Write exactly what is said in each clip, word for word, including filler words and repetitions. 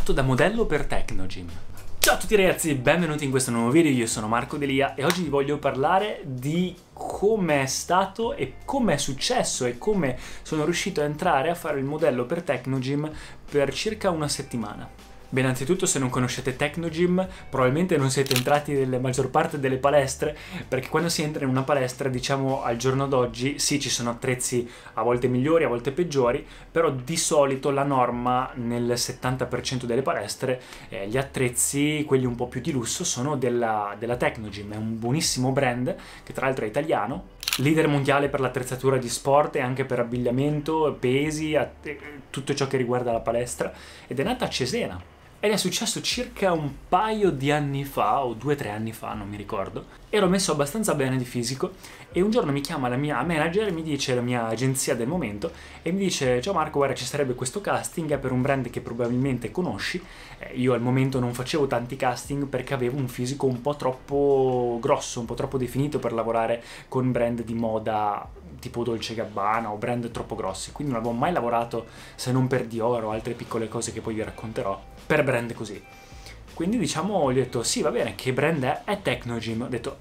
Fatto da modello per Technogym. Ciao a tutti ragazzi, benvenuti in questo nuovo video, io sono Marco Delia e oggi vi voglio parlare di come è stato e come è successo e come sono riuscito a entrare a fare il modello per Technogym per circa una settimana. Beh, innanzitutto, se non conoscete Technogym, probabilmente non siete entrati nella maggior parte delle palestre, perché quando si entra in una palestra, diciamo al giorno d'oggi, sì, ci sono attrezzi a volte migliori, a volte peggiori, però di solito la norma nel settanta per cento delle palestre, eh, gli attrezzi, quelli un po' più di lusso, sono della, della Technogym. È un buonissimo brand, che tra l'altro è italiano, leader mondiale per l'attrezzatura di sport e anche per abbigliamento, pesi, tutto ciò che riguarda la palestra, ed è nata a Cesena. Ed è successo circa un paio di anni fa, o due o tre anni fa, non mi ricordo. Ero messo abbastanza bene di fisico e un giorno mi chiama la mia manager e mi dice, la mia agenzia del momento, e mi dice: ciao Marco, guarda, ci sarebbe questo casting, è per un brand che probabilmente conosci. Eh, io al momento non facevo tanti casting perché avevo un fisico un po' troppo grosso, un po' troppo definito per lavorare con brand di moda tipo Dolce Gabbana o brand troppo grossi, quindi non avevo mai lavorato, se non per Dior o altre piccole cose che poi vi racconterò, per brand così. Quindi diciamo, gli ho detto sì, va bene, che brand è? È Technogym. Ho detto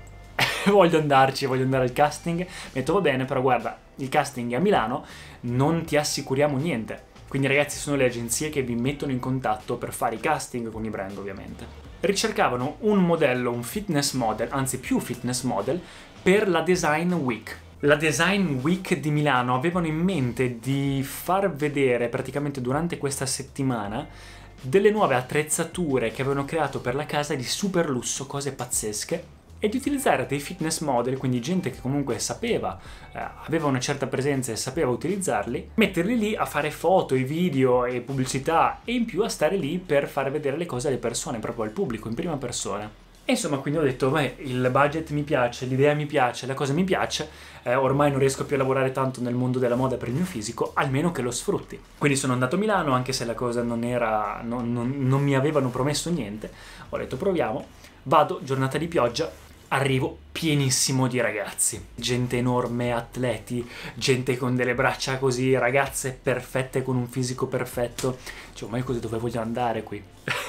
voglio andarci, voglio andare al casting. Mi ha detto va bene, però guarda, il casting è a Milano, non ti assicuriamo niente. Quindi ragazzi, sono le agenzie che vi mettono in contatto per fare i casting con i brand, ovviamente. Ricercavano un modello, un fitness model, anzi più fitness model, per la Design Week. La Design Week di Milano avevano in mente di far vedere praticamente durante questa settimana delle nuove attrezzature che avevano creato per la casa di super lusso, cose pazzesche, e di utilizzare dei fitness model, quindi gente che comunque sapeva, eh, aveva una certa presenza e sapeva utilizzarli, metterli lì a fare foto, e video e pubblicità, e in più a stare lì per far vedere le cose alle persone, proprio al pubblico, in prima persona. E insomma, quindi ho detto, beh, il budget mi piace, l'idea mi piace, la cosa mi piace, eh, ormai non riesco più a lavorare tanto nel mondo della moda per il mio fisico, almeno che lo sfrutti. Quindi sono andato a Milano, anche se la cosa non era, non, non, non mi avevano promesso niente, ho detto proviamo, vado, giornata di pioggia, arrivo pienissimo di ragazzi, gente enorme, atleti, gente con delle braccia così, ragazze perfette con un fisico perfetto. Cioè, ma io così dove voglio andare qui?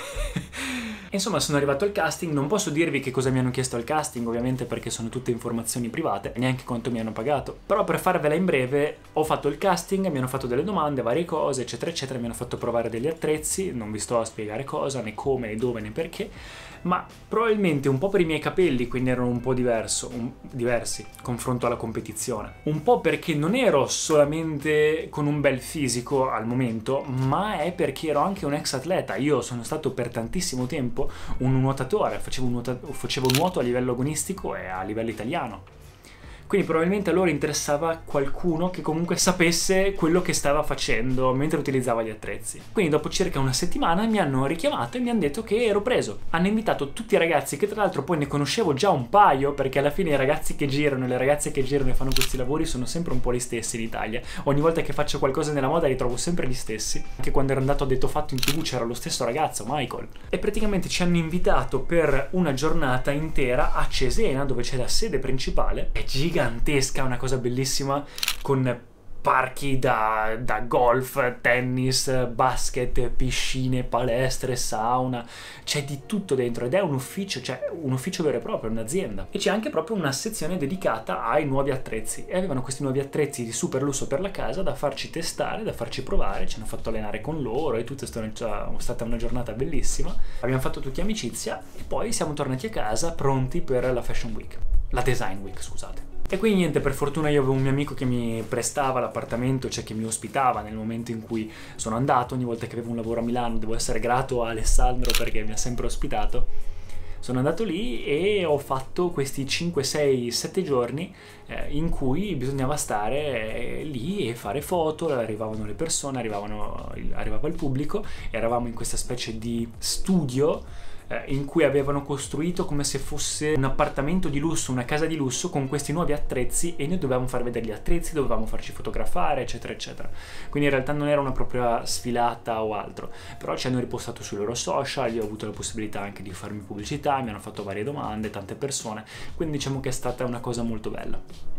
Insomma, sono arrivato al casting, non posso dirvi che cosa mi hanno chiesto al casting, ovviamente, perché sono tutte informazioni private, neanche quanto mi hanno pagato. Però per farvela in breve, ho fatto il casting, mi hanno fatto delle domande, varie cose, eccetera, eccetera, mi hanno fatto provare degli attrezzi, non vi sto a spiegare cosa, né come, né dove, né perché, ma probabilmente un po' per i miei capelli, quindi erano un po' diverso, un, diversi, confronto alla competizione. Un po' perché non ero solamente con un bel fisico al momento, ma è perché ero anche un ex atleta. Io sono stato per tantissimo tempo un nuotatore, facevo, nuota facevo nuoto a livello agonistico e a livello italiano. Quindi probabilmente a loro interessava qualcuno che comunque sapesse quello che stava facendo mentre utilizzava gli attrezzi. Quindi dopo circa una settimana mi hanno richiamato e mi hanno detto che ero preso. Hanno invitato tutti i ragazzi, che tra l'altro poi ne conoscevo già un paio, perché alla fine i ragazzi che girano e le ragazze che girano e fanno questi lavori sono sempre un po' gli stessi in Italia. Ogni volta che faccio qualcosa nella moda li trovo sempre gli stessi. Anche quando ero andato a Detto Fatto in tv c'era lo stesso ragazzo, Michael. E praticamente ci hanno invitato per una giornata intera a Cesena, dove c'è la sede principale. È gigantesca. Gigantesca, una cosa bellissima, con parchi da, da golf, tennis, basket, piscine, palestre, sauna, c'è di tutto dentro ed è un ufficio, cioè un ufficio vero e proprio, un'azienda. E c'è anche proprio una sezione dedicata ai nuovi attrezzi e avevano questi nuovi attrezzi di super lusso per la casa da farci testare, da farci provare, ci hanno fatto allenare con loro e tutta è stata una giornata bellissima. Abbiamo fatto tutti amicizia e poi siamo tornati a casa pronti per la Fashion Week, la Design Week, scusate. E quindi niente, per fortuna io avevo un mio amico che mi prestava l'appartamento, cioè che mi ospitava nel momento in cui sono andato. Ogni volta che avevo un lavoro a Milano devo essere grato a Alessandro perché mi ha sempre ospitato. Sono andato lì e ho fatto questi cinque, sei, sette giorni eh, in cui bisognava stare eh, lì e fare foto, arrivavano le persone, arrivavano, arrivava il pubblico, eravamo in questa specie di studio in cui avevano costruito come se fosse un appartamento di lusso, una casa di lusso con questi nuovi attrezzi e noi dovevamo far vedere gli attrezzi, dovevamo farci fotografare, eccetera eccetera. Quindi in realtà non era una propria sfilata o altro, però ci hanno ripostato sui loro social, io ho avuto la possibilità anche di farmi pubblicità, mi hanno fatto varie domande, tante persone, quindi diciamo che è stata una cosa molto bella.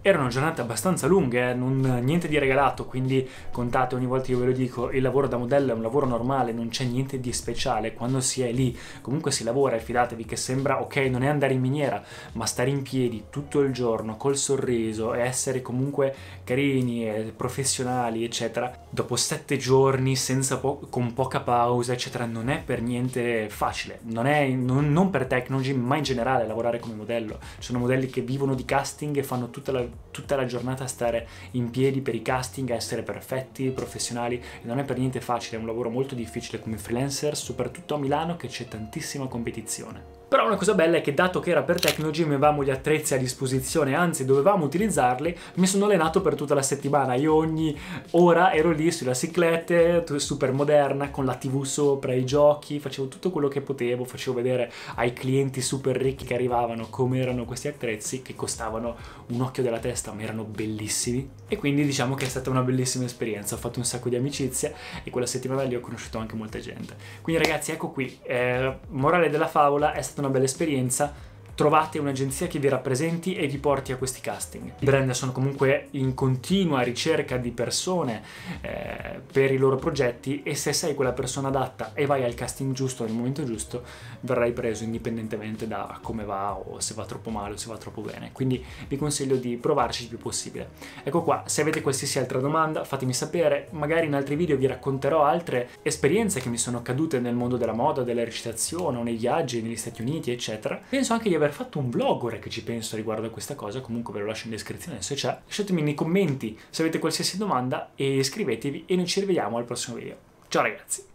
Erano giornate abbastanza lunghe, eh? non, niente di regalato, quindi contate, ogni volta io ve lo dico, il lavoro da modello è un lavoro normale, non c'è niente di speciale. Quando si è lì comunque si lavora, e fidatevi che sembra, ok, non è andare in miniera, ma stare in piedi tutto il giorno col sorriso e essere comunque carini e professionali eccetera, dopo sette giorni senza po con poca pausa eccetera, non è per niente facile. Non è non, non per Technogy, ma in generale lavorare come modello. Ci sono modelli che vivono di casting e fanno tutta la tutta la giornata a stare in piedi per i casting, a essere perfetti, professionali, e non è per niente facile, è un lavoro molto difficile come freelancer, soprattutto a Milano che c'è tantissima competizione. Però una cosa bella è che, dato che era per Technogy, avevamo gli attrezzi a disposizione, anzi dovevamo utilizzarli, mi sono allenato per tutta la settimana. Io ogni ora ero lì sulla ciclette, super moderna, con la tivù sopra, i giochi, facevo tutto quello che potevo, facevo vedere ai clienti super ricchi che arrivavano come erano questi attrezzi, che costavano un occhio della testa, ma erano bellissimi. E quindi diciamo che è stata una bellissima esperienza, ho fatto un sacco di amicizie e quella settimana lì ho conosciuto anche molta gente. Quindi ragazzi, ecco qui, eh, morale della favola, è stata una bella esperienza. Trovate un'agenzia che vi rappresenti e vi porti a questi casting. I brand sono comunque in continua ricerca di persone eh, per i loro progetti, e se sei quella persona adatta e vai al casting giusto nel momento giusto, verrai preso indipendentemente da come va, o se va troppo male o se va troppo bene. Quindi vi consiglio di provarci il più possibile. Ecco qua, se avete qualsiasi altra domanda fatemi sapere, magari in altri video vi racconterò altre esperienze che mi sono accadute nel mondo della moda, della recitazione o nei viaggi negli Stati Uniti eccetera. Penso anche di aver fatto un vlog, ora che ci penso, riguardo a questa cosa. Comunque ve lo lascio in descrizione se c'è. Lasciatemi nei commenti se avete qualsiasi domanda e iscrivetevi, e noi ci rivediamo al prossimo video. Ciao ragazzi!